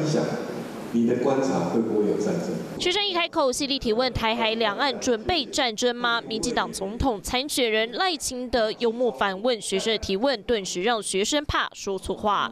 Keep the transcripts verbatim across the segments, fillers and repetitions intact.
想，你的观察会不会有战争？ 学生一开口，犀利提问台海两岸准备战争吗？民进党总统参选人赖清德幽默反问学生的提问，顿时让学生怕说错话。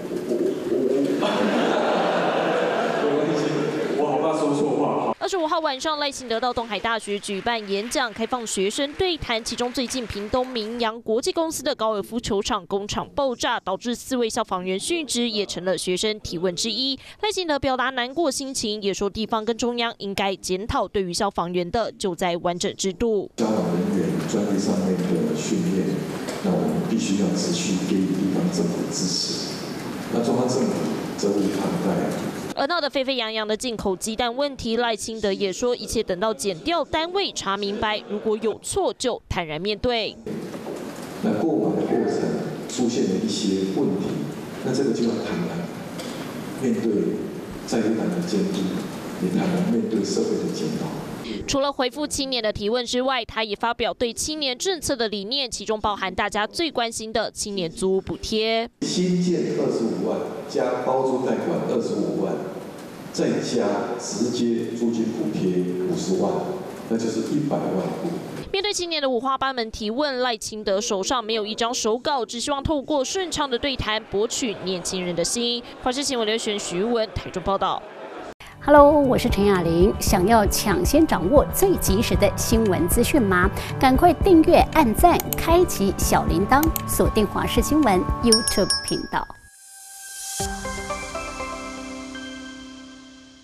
我好怕说错话。 二十五号晚上，赖清德到东海大学举办演讲，开放学生对谈。其中最近屏东明阳国际公司的高尔夫球场工厂爆炸，导致四位消防员殉职，也成了学生提问之一。赖清德表达难过心情，也说地方跟中央应该检讨对于消防员的救灾完整制度。 消防人员专业上面的训练，那我们必须要持续给予地方政府支持。那中央政府责无旁贷。 而闹得沸沸扬扬的进口鸡蛋问题，赖清德也说，一切等到检调单位查明白，如果有错就坦然面对。 那购买的过程出现了一些问题，那这个就要坦然面对在野党的监督，也坦然面对社会的检讨。 除了回复青年的提问之外，他也发表对青年政策的理念，其中包含大家最关心的青年租屋补贴。 新建二十五万，加包租贷款二十五万，再加直接租金补贴五十万，那就是一百万户。 面对青年的五花八门提问，赖清德手上没有一张手稿，只希望透过顺畅的对谈博取年轻人的心。华视新闻刘璇、徐文台中报道。 Hello， 我是陈雅玲。想要抢先掌握最及时的新闻资讯吗？赶快订阅、按赞、开启小铃铛，锁定华视新闻 YouTube 频道。